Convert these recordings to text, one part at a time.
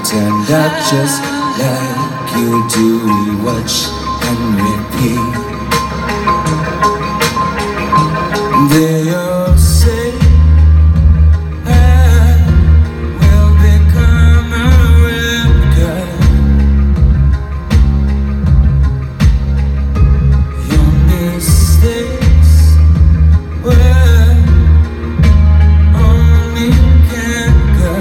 turned out just like you do. We watch and repeat. They all say I will become a replica. Your mistakes were only can go.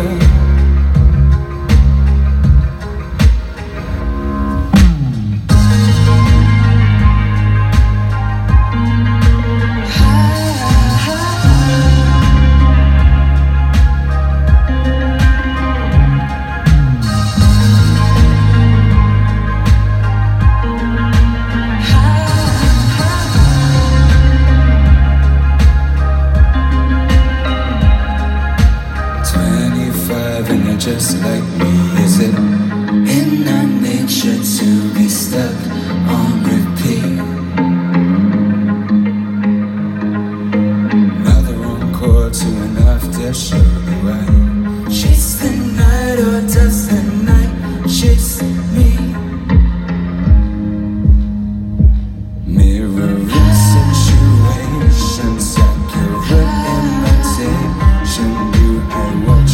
Just like me, is it in our nature to be stuck on repeat? Another encore to an after show. Do I chase the night or does the night chase me? Mirroring situations, accurate imitation. Do I watch?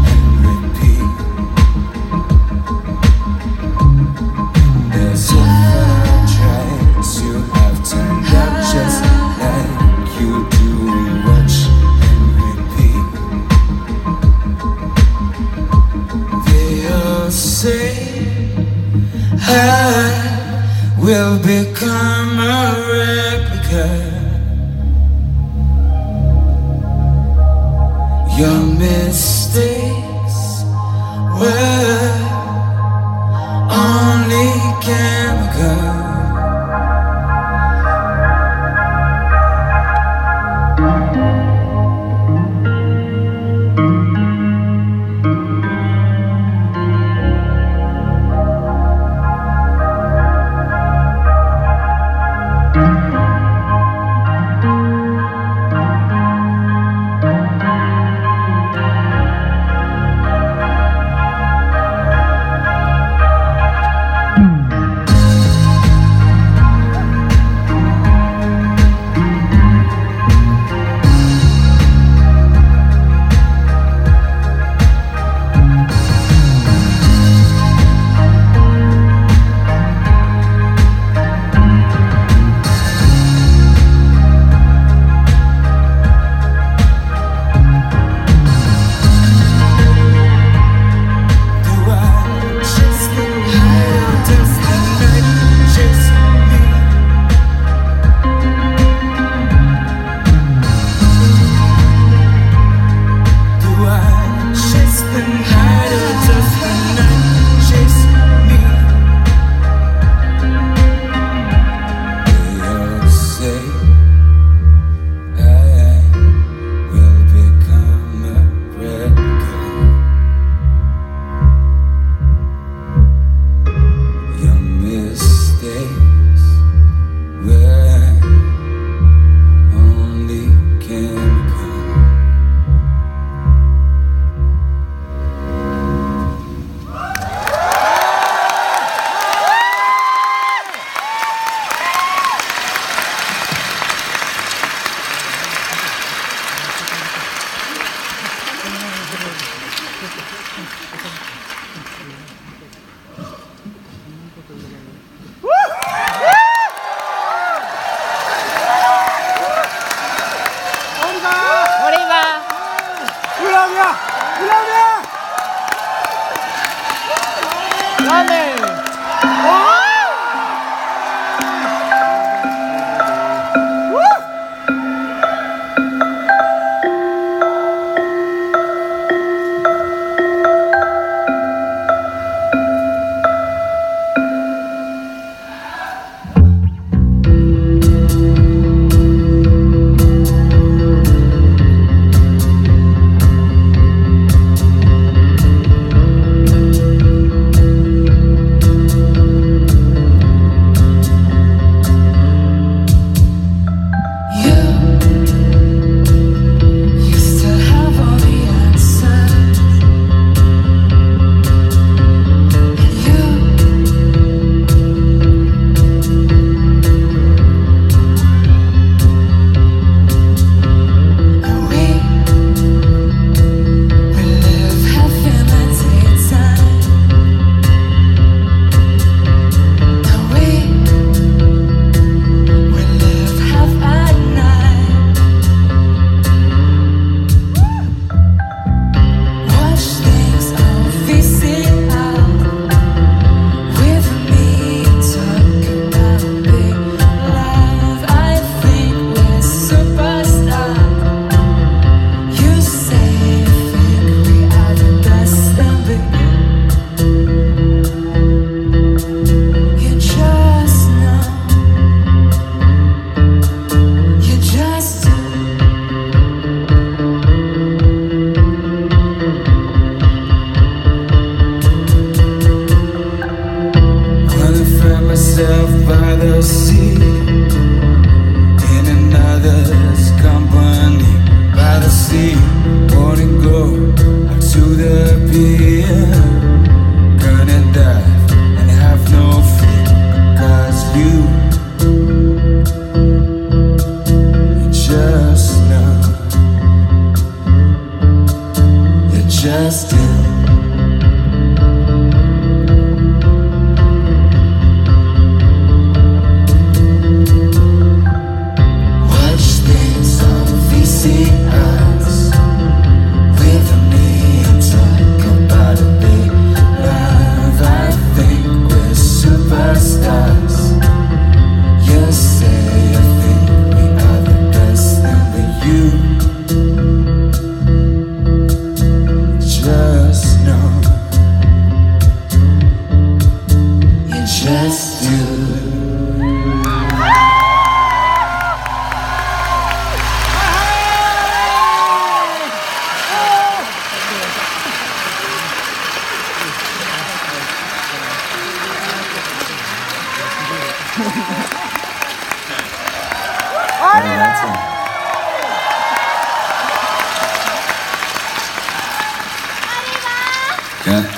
I will become a replica. Your mistakes were only chemical.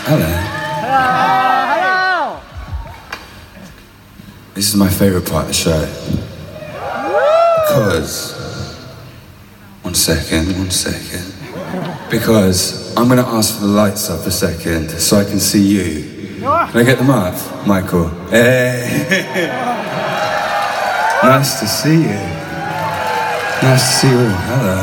Hello. Hello. This is my favourite part of the show. Because... One second. Because I'm going to ask for the lights up a second so I can see you. Can I get them up, Michael? Hey. Nice to see you. Nice to see you all. Hello.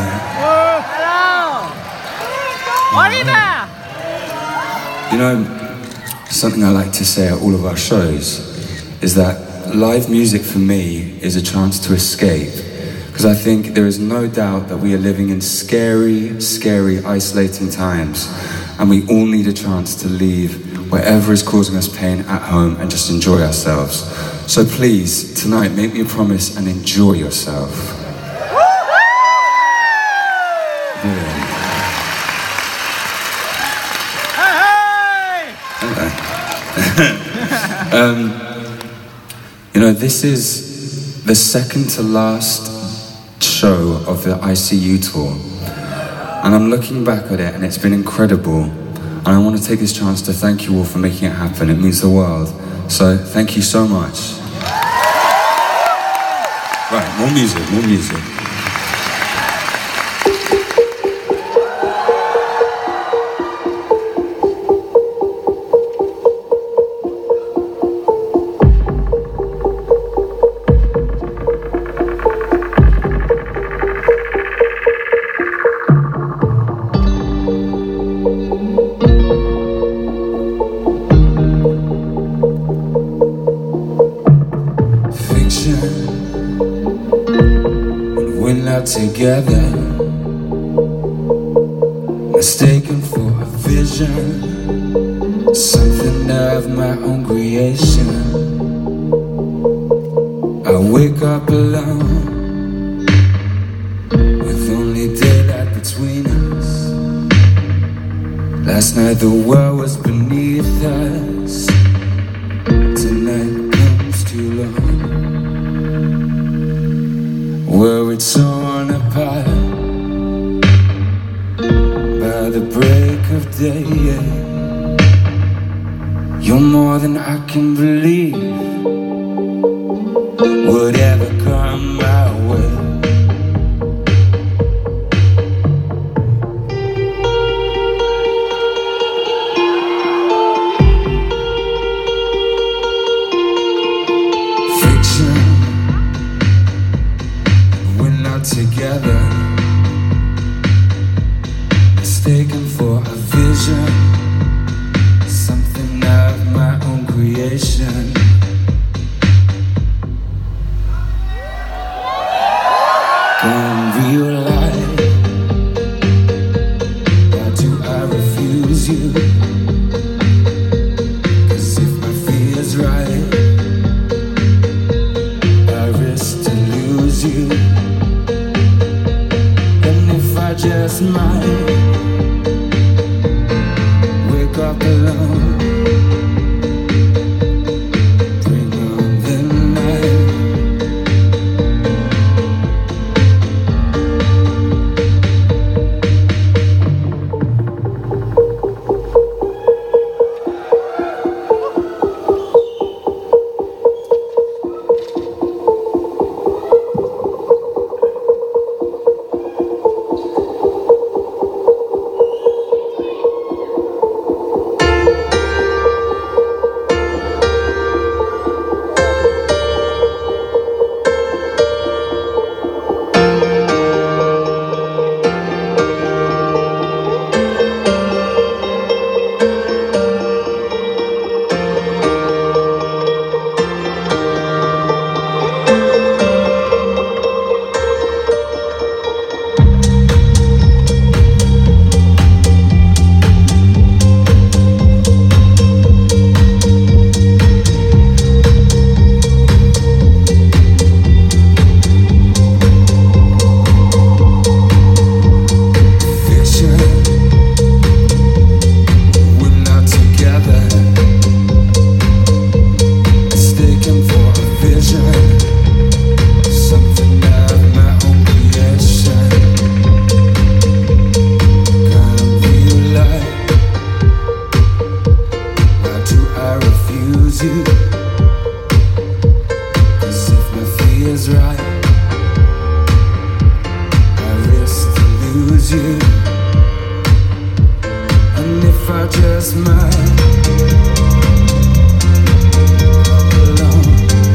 Oliver! You know, something I like to say at all of our shows is that live music for me is a chance to escape. Because I think there is no doubt that we are living in scary, scary, isolating times. And we all need a chance to leave whatever is causing us pain at home and just enjoy ourselves. So please, tonight, make me a promise and enjoy yourself. Brilliant. You know, this is the second to last show of the ICU tour, and I'm looking back at it and it's been incredible, and I want to take this chance to thank you all for making it happen. It means the world, so thank you so much. Right, more music. Together, mistaken for a vision, something of my own creation. I wake up alone, with only daylight between us. Last night the world was beneath us, tonight comes too long. Were it torn apart by the break of day, you're more than I can believe would ever come my way. Together, mistaken for a vision, something of my own creation. Can't realize, why do I refuse you? 'Cause if my fear's right, I risk to lose you. I just might wake up alone, bring on the night. was you. And if I just might alone,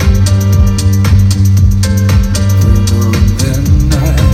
bring on the night.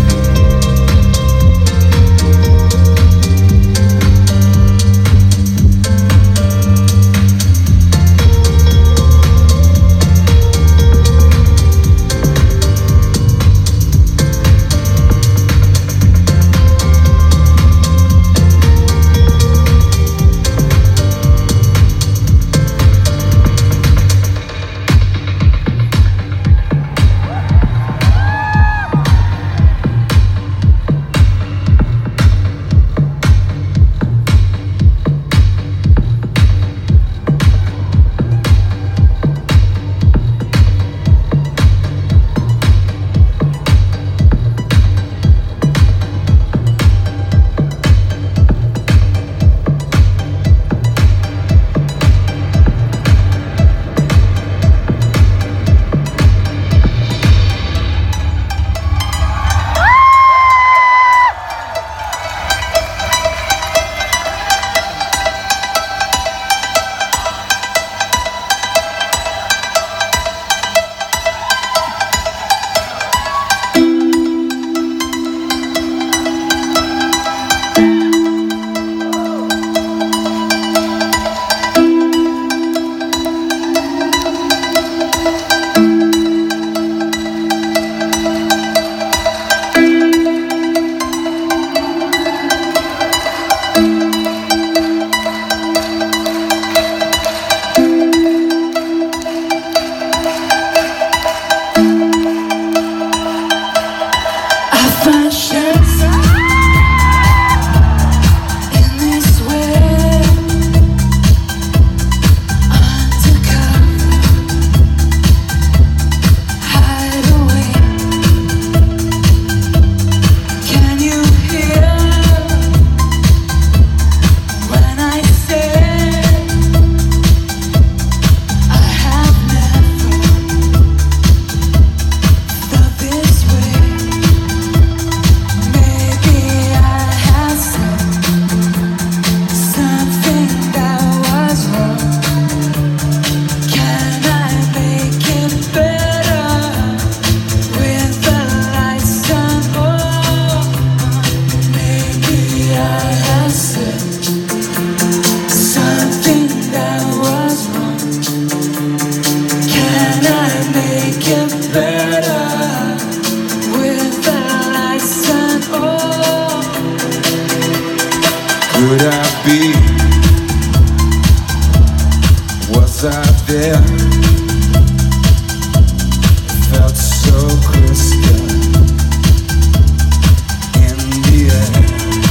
Could I be? Was I there? Felt so crystal in the air.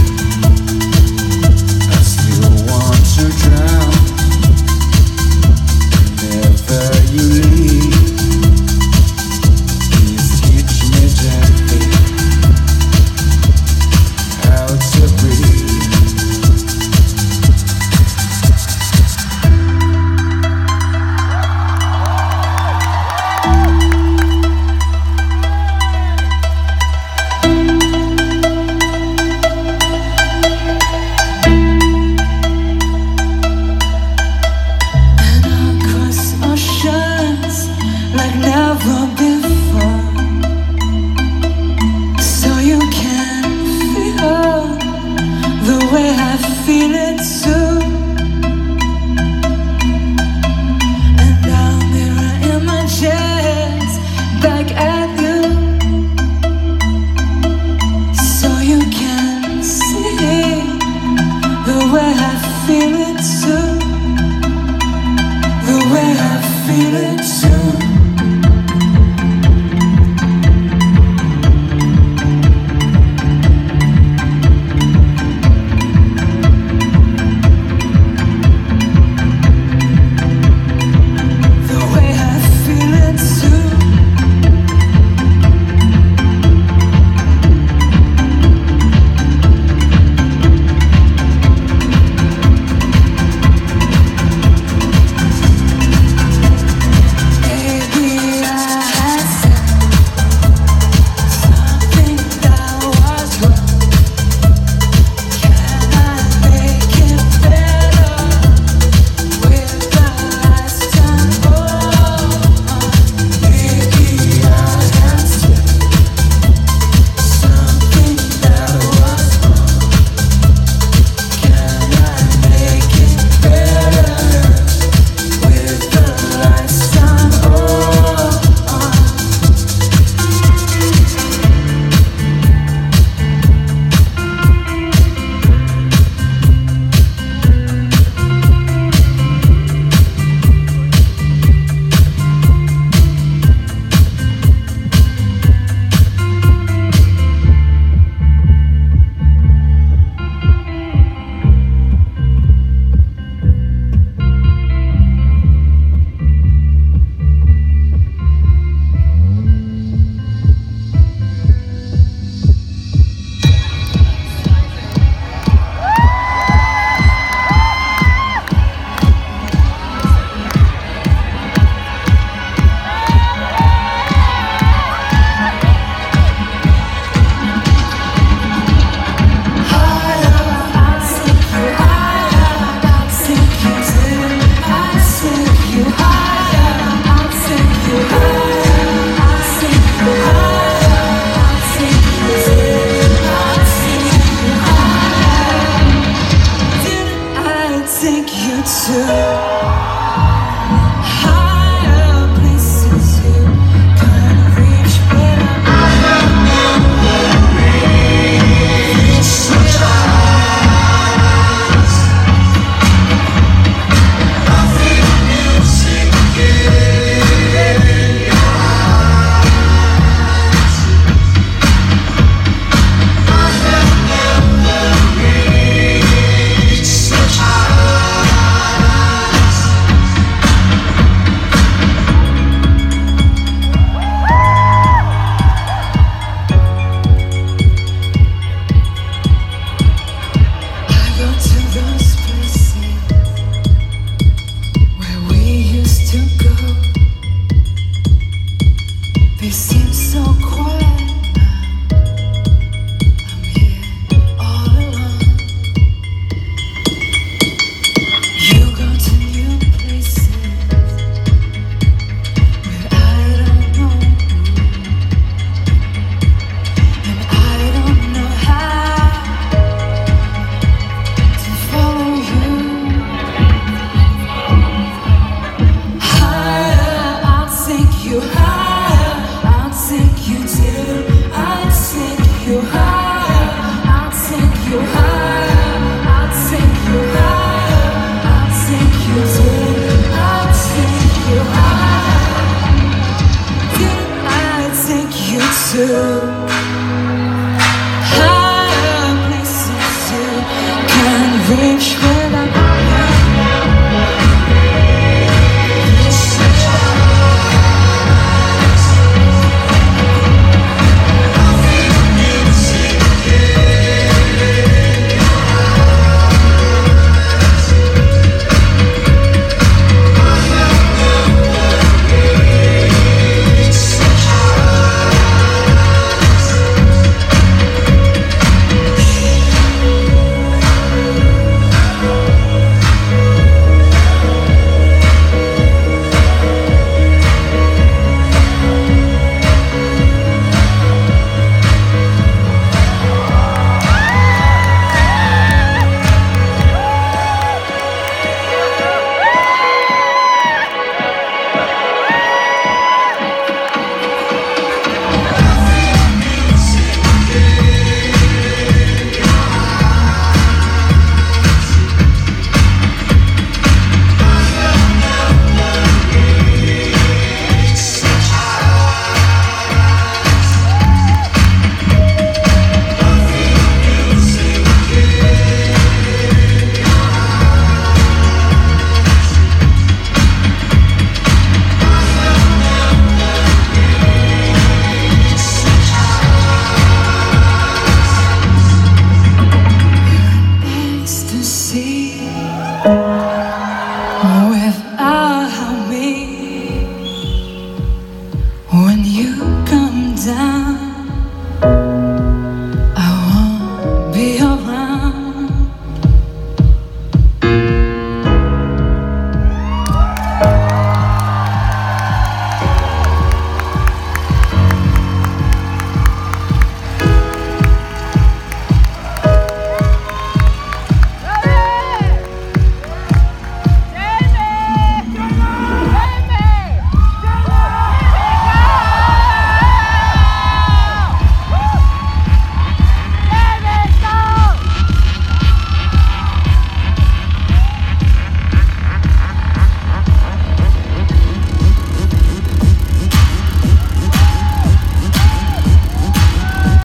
I still want to drown whenever you leave. Please teach me gently how to breathe. to higher places you can't reach, but they seem so quiet now. I'm here all alone. You go to new places, but I don't know who, and I don't know how to follow you. Higher, I'll take you higher. I'll take you till I'll take you higher. I'll take you higher. I'll take you higher. I'll take you till I'll take you higher. Till I'll take you to higher places you can't reach.